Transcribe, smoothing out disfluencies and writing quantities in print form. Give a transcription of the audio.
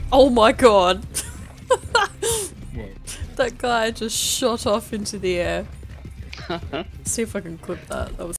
Oh my god. What? That guy just shot off into the air. See if I can clip that. That was